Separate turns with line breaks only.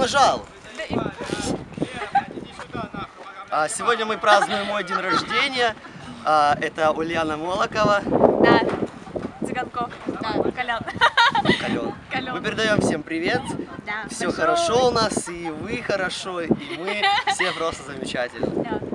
нажал. Сегодня мы празднуем мой день рождения. Это Ульяна Молокова.
Да. Цыганков. Да.
Кален. Мы передаем всем привет.
Да.
Все хорошо у нас, и вы хорошо, и мы все просто замечательно.
Да.